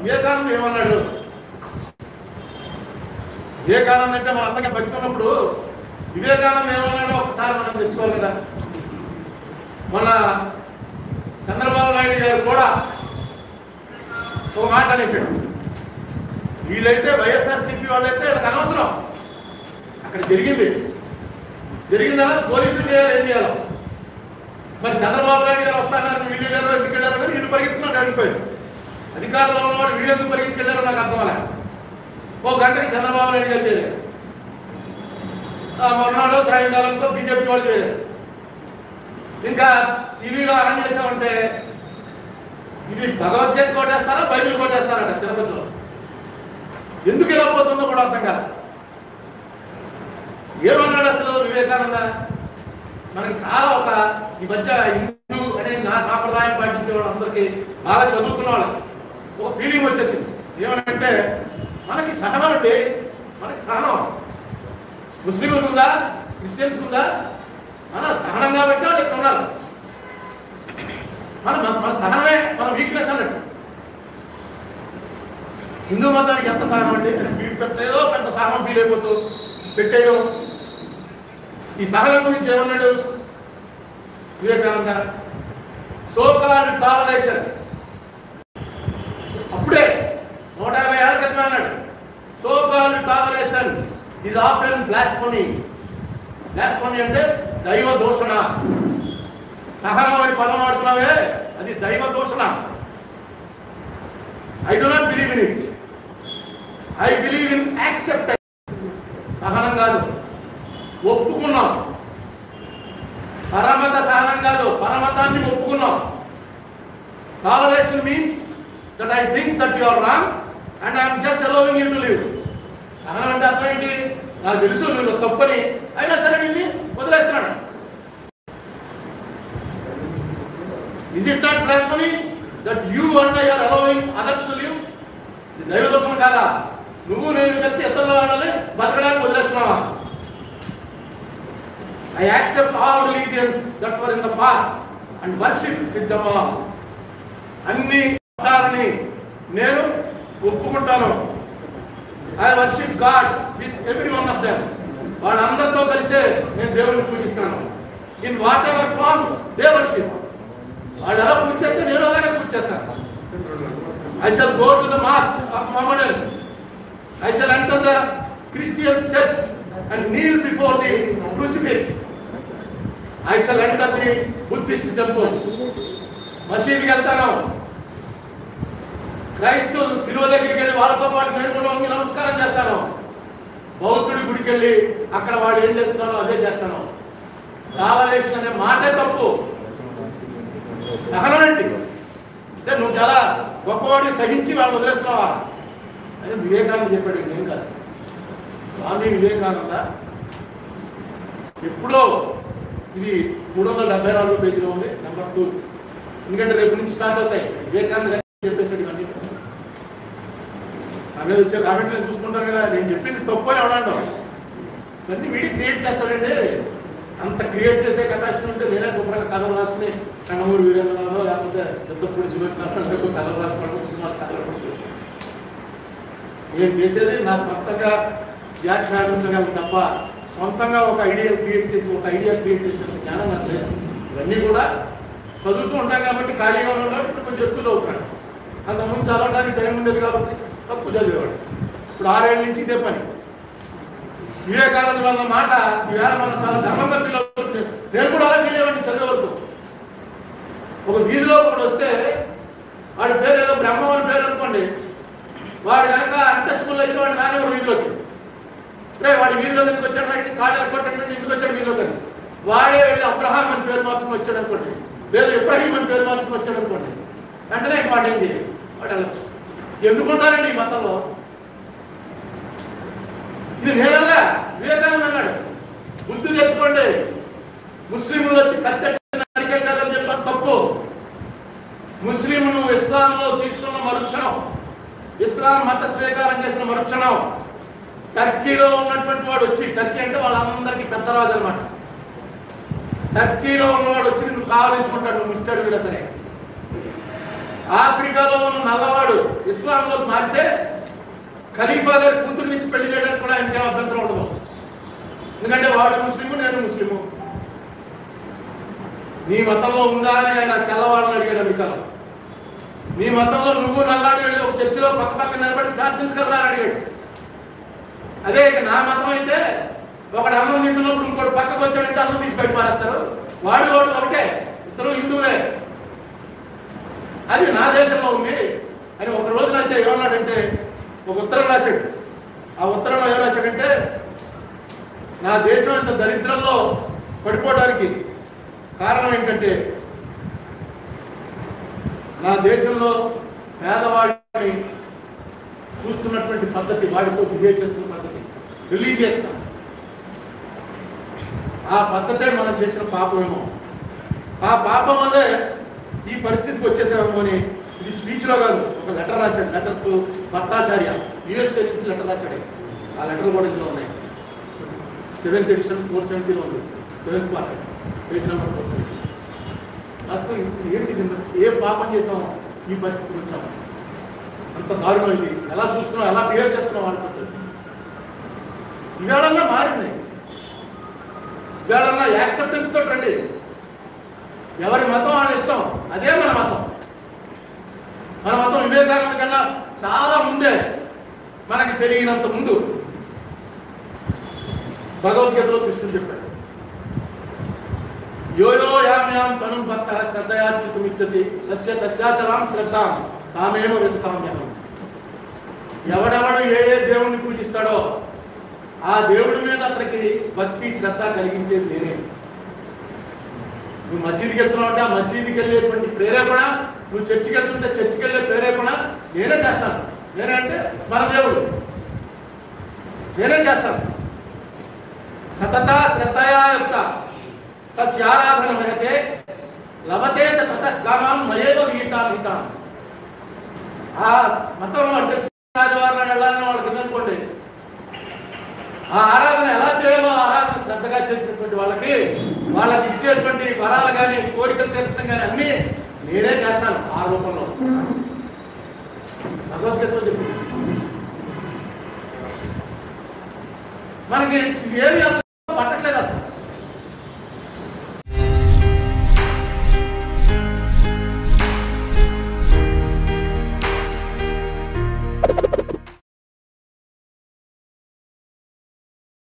వివేకానంద ఏమన్నాడు? వివేకానంద అంటే మన అంతగా భక్తి ఉన్నప్పుడు వివేకానంద ఏమన్నాడో ఒకసారి మనం తెచ్చుకోవాలి కదా. మన చంద్రబాబు నాయుడు గారు కూడా ఒక మాట అనేసాడు, వీళ్ళైతే వైఎస్ఆర్సీపీ వాళ్ళైతే వీళ్ళకి అనవసరం, అక్కడ జరిగిందా పోలీసులు చేయాలి, ఏం చేయాలి. మరి చంద్రబాబు నాయుడు గారు వస్తాన్నారు, వీళ్ళు వెళ్ళారు, ఎందుకు వెళ్ళారు కానీ వీళ్ళు పరిగెత్తున్నట్టు అడిగిపోయారు. అధికారంలో ఉన్నవాడు వీళ్ళు ఎందుకు పరిగెత్తుకెళ్ళారో నాకు అర్థం అలా. ఓ గంటకి చంద్రబాబు నాయుడు గారు చేయలేరు, మర్నాడు సాయంకాలంతో బీజేపీ వాళ్ళు చేయలేరు. ఇంకా టీవీలో ఆన్ చేసామంటే ఇది భగవద్గీత కొట్టేస్తారా బైబిల్ కొట్టేస్తారట తిరుపతిలో. ఎందుకు ఇలా పోతుందో కూడా అర్థం కాదు. ఏమన్నాడు అసలు వివేకానంద? మనకి చాలా ఈ మధ్య హిందూ అనే నా సాంప్రదాయం పాటించే వాళ్ళందరికీ బాగా చదువుకున్న వాళ్ళకి ఒక ఫీలింగ్ వచ్చేసింది. ఏమనంటే మనకి సహనం అంటే మనకి సహనం ముస్లింలకు ఉందా, క్రిస్టియన్స్కి ఉందా? మన సహనం కాబట్టి వాళ్ళు ఇక్కడ ఉన్నారు. మన సహనమే మన వీక్నెస్ అన్నట్టు. హిందూ మతానికి ఎంత సహనం అంటే ఏదో పెద్ద సహనం ఫీల్ అయిపోతూ పెట్టేయడం. ఈ సహనం గురించి ఏమన్నాడు వివేకానంద? So called toleration. అప్పుడే 150 ఏళ్ల క్రితం అన్నాడు, so called toleration is often blasphemy. Blasphemy అంటే దైవ దూషణ. సహనం అని పదం వాడుతున్నావే, అది దైవ దూషణ. I do not believe in it, I believe in acceptance. సహనం కాదు, ఒప్పుకున్నాం. పరమత సహనం కాదు, పరమతాన్ని ఒప్పుకున్నాం. Toleration means that I think that you are wrong and I'm just allowing you to live. సహనం అంటే అర్థం ఏంటి? నాకు తెలుసు నువ్వు తప్పని, అయినా సరే నిన్ను వదిలేస్తున్నాడు. Is it not blasphemy that you and I are allowing others to live? ఇది దైవ దోషం కాదా? నువ్వు నేను కలిసి ఇతరుల వాళ్ళని బతకడానికి వదిలేస్తున్నావా? I accept all religions that were in the past and worship with them all. అన్ని మతాలని నేను ఒప్పుకుంటాను. I worship God with every one of them. వాళ్ళందరితో కలిసే నేను దేవుడిని పూజిస్తాను. In whatever form they worship. వాళ్ళు ఎలా పూజ చేస్తే నేను అలాగే పూజ చేస్తాను. I shall go to the mosque of Mohammedan. I shall enter the Christian church and kneel before the crucifix. I shall enter the Buddhist temple. మసీదుకి వెళ్తాను, క్రైస్తవులు శిలువ దగ్గరికి వెళ్ళి వాళ్ళతో పాటు నేను కూడా వంగి నమస్కారం చేస్తాను. బౌద్ధుడి గుడికి వెళ్ళి అక్కడ వాడు ఏం చేస్తున్నానో అదే చేస్తాను. టాలరేషన్ అనే మాటే తప్పు. సహనం ఏంటి అంటే నువ్వు చాలా గొప్పవాడిని సహించి వాళ్ళు వదిలేస్తున్నావా అని వివేకానంద చెప్పాడు. ఏం కాదు. స్వామి వివేకానంద ఎప్పుడో, ఇది 374 పేజీలో ఉంది, నెంబర్ 2. ఎందుకంటే రేపు నుంచి స్టార్ట్ అవుతాయి. వివేకానంద చెప్పేసాడు ఇవన్నీ. నా మీద వచ్చే కామెంట్లు నేను చూసుకుంటాను కదా, నేను చెప్పింది తప్పు అని ఎవడంటావు. ఇవన్నీ వీడియో క్రియేట్ చేస్తాడండి. అంత క్రియేట్ చేసే కెపాసిటీ ఉంటే నేనే శుభ్రంగా కథలు రాసుకుని కన్నమూరు వీరేంద్రనాథో లేకపోతే పెద్దపూడి శివచ్చినప్పుడు కథలు రాసుకోవడం, సినిమాలు కథలు పడుతుంది. నేను చేసేది నా సొంతంగా వ్యాఖ్యానించగలను తప్ప సొంతంగా ఒక ఐడియా క్రియేట్ చేసే జ్ఞానం నాకు లేదు. ఇవన్నీ కూడా చదువుతూ ఉంటాం కాబట్టి ఖాళీగా ఉండడం ఇప్పుడు కొంచెం ఎక్కువ చదువుతాను. అంతకుముందు చదవడానికి టైం ఉండేది కాబట్టి తక్కువ చదివేవాడు. ఇప్పుడు 6 ఏళ్ళ నుంచి ఇదే పని. వివేకానంద వల్ల మాట ఈవేళ మనం చాలా ధర్మంగా ఫీల్ అవుతుంది. నేను కూడా అలా ఫీల్ అయ్యేవాడిని చదివే వరకు. ఒక వీధిలో ఒకటి వస్తే వాడి పేరు ఏదో బ్రహ్మం అని పేరు అనుకోండి, వాడు కనుక అన్టచబుల్ అయితే వాడు రానివారు వీధిలోకి. రే వాడి వీధిలో ఎందుకు వచ్చాడు, రైట్ కాళ్ళు కొట్టండి ఎందుకు వచ్చాడు వీధిలోకి, వాడే వెళ్ళి అబ్రహాం అని పేరు మార్చుకుని వచ్చాడు అనుకోండి, లేదు ఇబ్రాహీం అని పేరు మార్చుకుని వచ్చాడు అనుకోండి, వెంటనే వాడు ఏం చేయాలి, వాడు వెళ్ళచ్చు. ఎందుకుంటారండి ఈ మతంలో? ఇది నేనల్లా, వివేకానంద అన్నాడు. బుద్ధి తెచ్చుకోండి. ముస్లింలు వచ్చి కత్తెట్టిన నరికేశారని చెప్పారు, తప్పు. ముస్లింలు ఇస్లాంలో తీసుకున్న మరుక్షణం, ఇస్లాం మత స్వీకారం చేసిన మరుక్షణం టర్కీలో ఉన్నటువంటి వాడు వచ్చి, టర్కీ అంటే వాళ్ళందరికీ పెద్ద రాజు అనమాట, టర్కీలో ఉన్నవాడు వచ్చి నువ్వు కావలించుకుంటాడు, నువ్వు ముస్తాడు వీరా సరే. ఆఫ్రికాలో ఉన్న నల్లవాడు ఇస్లాంలో మారితే ఖలీఫా గారి కూతురు నుంచి పెళ్లి చేయడానికి కూడా ఇంకేం అభ్యంతరం ఉండదు. ఎందుకంటే వాడు ముస్లిము, నేను ముస్లిము. నీ మతంలో ఉందా అని ఆయన తెల్లవాళ్ళని అడిగాడు అమెరికాలో. నీ మతంలో నువ్వు నల్లాడు వెళ్ళి ఒక చర్చిలో పక్క నిలబడి ప్రార్థించగలరా అని అడిగాడు. అదే నా మతం అయితే ఒకడు అన్నం తింటున్నప్పుడు ఇంకోటి పక్కకు వచ్చాడంటే అన్నం తీసి బయట పారేస్తారు. వాడు ఒకటే, ఇద్దరు హిందువులే. అది నా దేశంలో ఉంది అని ఒక రోజున అయితే ఏమన్నాడంటే ఒక ఉత్తరం రాశాడు. ఆ ఉత్తరంలో ఏం రాశాడంటే, నా దేశం ఇంత దరిద్రంలో పడిపోవడానికి కారణం ఏంటంటే నా దేశంలో పేదవాడిని చూస్తున్నటువంటి పద్ధతి, వాడితో బిహేవ్ చేస్తున్న పద్ధతి రిలీజియస్. ఆ పద్ధతే మనం చేసిన పాపమేమో. ఆ పాపం వల్లే ఈ పరిస్థితికి వచ్చేసామేమో అని ఇది స్పీచ్లో కాదు, ఒక లెటర్ రాశాడు. లెటర్ టు భట్టాచార్య, యుఎస్ఏ నుంచి లెటర్ రాశాడు. ఆ లెటర్ కూడా ఇందులో ఉన్నాయి. 7th edition 470లో ఉంది, 7th part, పేజ్ నెంబర్ 470. అసలు ఏంటి, ఏ పాపం చేసామో ఈ పరిస్థితికి వచ్చాము? అంత దారుణం ఇది. ఎలా చూస్తున్నాం, ఎలా బిహేవ్ చేస్తున్నాం అనుకుంటుంది. ఇవాళన్నా మారింది, ఇవాళన్నా యాక్సెప్టెన్స్ తోటి రండి. ఎవరి మతం వాళ్ళ ఇష్టం, అదే మన మతం. మన మతం వివేకానంద కన్నా చాలా ముందే, మనకి తెలియనంత ముందు భగవద్గీతలో కృష్ణుడు చెప్పాడు, యోయో యామ్యాం తను భక్త శ్రద్ధయార్చితుమిచ్చతి తస్య తస్యాచరాం శ్రద్ధాం తామేవ వెతుతాం జనం. ఎవడెవడు ఏ ఏ దేవుణ్ణి పూజిస్తాడో ఆ దేవుడి మీద అతనికి భక్తి శ్రద్ధ కలిగించేది నేనే. నువ్వు మసీదుకి వెళ్తున్నావు అంటే ఆ మసీదుకి వెళ్ళేటువంటి ప్రేరేపణ, నువ్వు చర్చికి వెళ్తుంటే చర్చికి వెళ్ళే ప్రేరేపణ నేనే చేస్తాను. నేనే అంటే మన దేవుడు, నేనే చేస్తాను. సతత శ్రద్ధయా యొక్క తస్యారాధన మహతే లభతే చ తతఃకామాం మయేవ గీతాం. ఆ మతం అంటే ఆదివారం వెళ్ళాలని వాళ్ళకి అనుకోండి, ఆ ఆరాధన ఎలా చేయాలో ఆరాధన శ్రద్ధగా చేసినటువంటి వాళ్ళకి ఇచ్చేటువంటి వరాలు కానీ కోరికలు తీర్చడం కానీ అన్నీ నేనే చేస్తాను ఆ రూపంలో. భగవద్గీతలో చెప్పింది మనకి ఏమి అసలు